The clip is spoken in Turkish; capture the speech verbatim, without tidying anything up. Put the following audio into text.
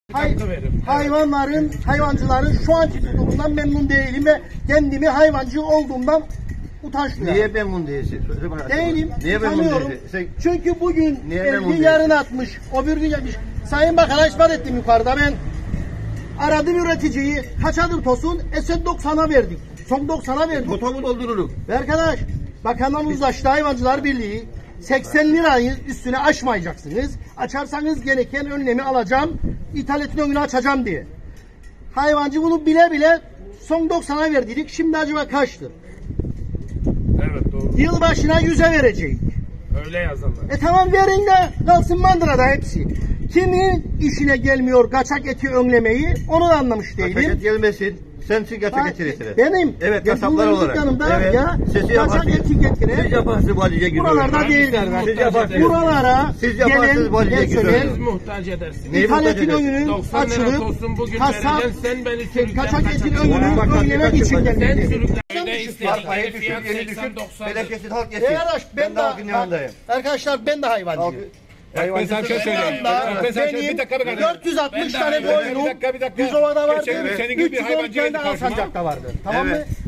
Hay, hayvanların, hayvancıların şu anki tutumundan memnun değilim ve kendimi hayvancı olduğumdan utanç duyuyorum. Niye memnun değilsin? Değilim. Niye memnun değilsin? Sen... Çünkü bugün elli yarın atmış, o bir gün gelmiş. Sayın Bakan'a ispat ettim yukarıda ben. Aradım üreticiyi, kaç adım tosun? Esed doksan'a verdik. Son doksan'a verdik. Totomu doldururum. Arkadaş, Bakan'dan uzlaştı Hayvancılar Birliği. seksen lirayı üstüne aşmayacaksınız. Açarsanız gereken önlemi alacağım. İthaletin önünü açacağım diye. Hayvancı bunu bile bile son doksan'a verdik. Şimdi acaba kaçtır? Evet, doğru. Yılbaşına yüze verecek. Öyle yazarlar. E tamam, verin de kalsın mandırada hepsi. Kimin işine gelmiyor kaçak eti önlemeyi, onu da anlamış değilim. Kaçak et gelmesin. Sensin kaçak eti getiren. Benim. Evet, kasaplar olarak. Evet. Ya, sesi kaçak eti getiren. Siz yaparsınız bu Halice Güzel. Buralarda değil kardeş. Siz yaparsınız. Buralara siz yaparsınız bu Halice Güzel. Siz muhtaç edersiniz. İthaletin önünün açılıp kasap kaçak etin önünün önlemek için geldi. Bakmayın, düşün, yeni düşün. Felaketin halk yesin. Arkadaş ben de arkadaşlar ben de hayvancıyım. Ben sana bir şey söyleyeyim. Ben sana şöyle bir dakika bir dört yüz altmış tane koyunum. Düzova'da vardı. üç yüz on tane Alsancak'ta vardı. Tamam mı?